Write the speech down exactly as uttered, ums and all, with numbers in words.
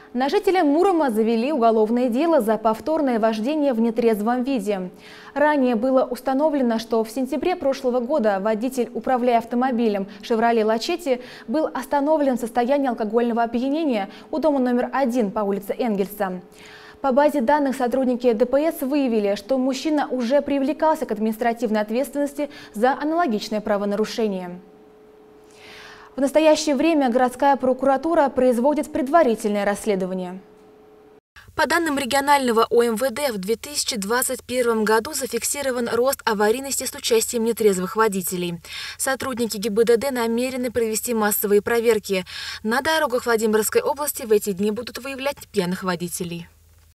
На жителя Мурома завели уголовное дело за повторное вождение в нетрезвом виде. Ранее было установлено, что в сентябре прошлого года водитель, управляя автомобилем «Шевроле Лачетти», был остановлен в состоянии алкогольного опьянения у дома номер один по улице Энгельса. По базе данных сотрудники Дэ Пэ Эс выявили, что мужчина уже привлекался к административной ответственности за аналогичное правонарушение. В настоящее время городская прокуратура производит предварительное расследование. По данным регионального О Эм Вэ Дэ, в две тысячи двадцать первом году зафиксирован рост аварийности с участием нетрезвых водителей. Сотрудники Гэ И Бэ Дэ Дэ намерены провести массовые проверки. На дорогах Владимирской области в эти дни будут выявлять пьяных водителей.